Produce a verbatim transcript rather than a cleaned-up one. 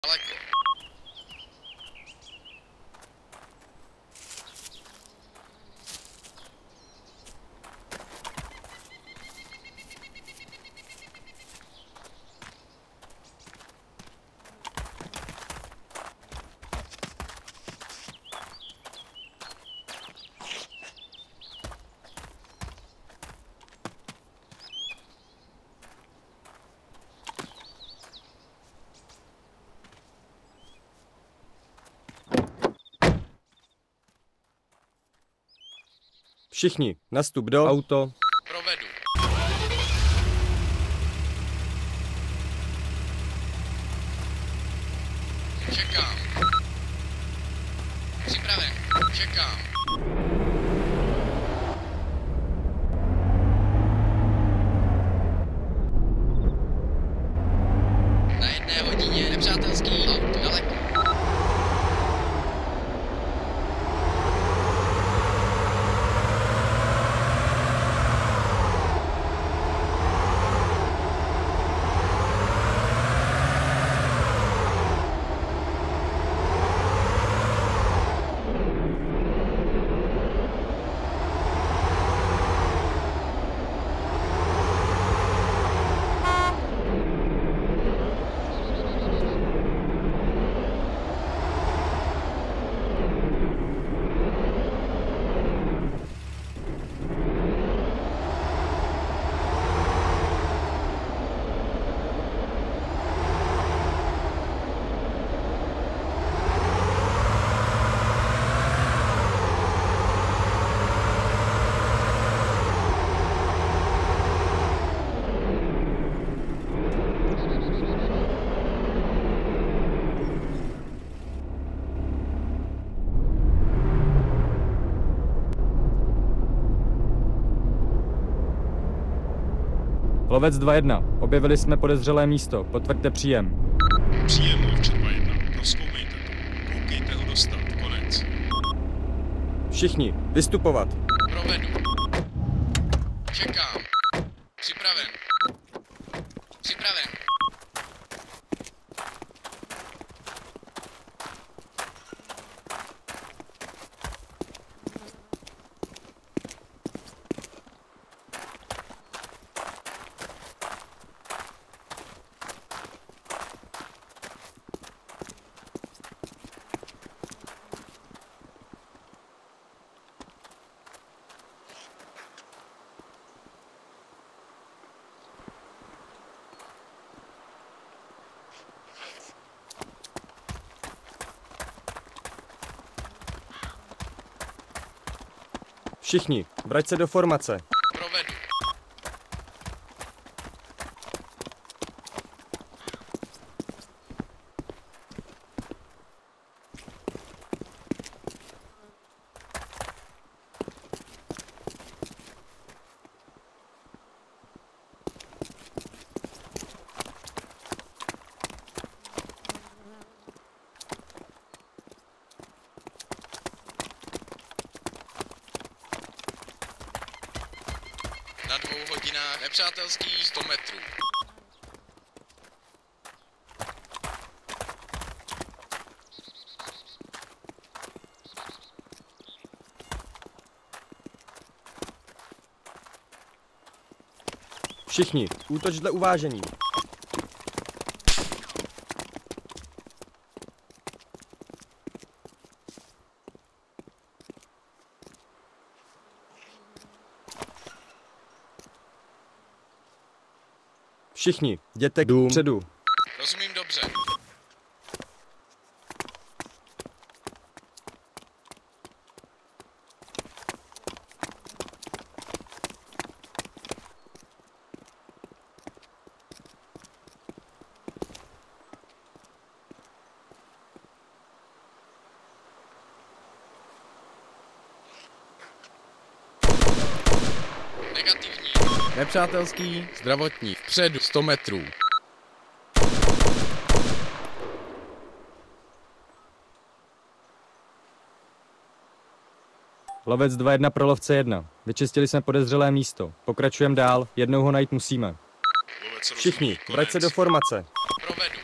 Daleko. Všichni, nastup do auto. Provedu. Čekám. Připraven. Čekám. Na jedné hodině nepřátelský auto daleko. Lovec dva jedna. Objevili jsme podezřelé místo. Potvrďte příjem. Příjem lovče dva jedna. Prozkoumejte to. Koukejte ho dostat. Konec. Všichni, vystupovat. Provedu. Čekám. Připraven. Připraven. Všichni, vrať se do formace. Provedu. Na dvou hodinách nepřátelský sto metrů. Všichni, útoč dle uvážení. Všichni, jděte dům předu. Rozumím dobře. Negativní. Nepřátelský, zdravotní, vpředu, sto metrů. Lovec dva jedna pro lovce jedna. Vyčistili jsme podezřelé místo. Pokračujeme dál, jednou ho najít musíme. Všichni, vrať se do formace. Provedu.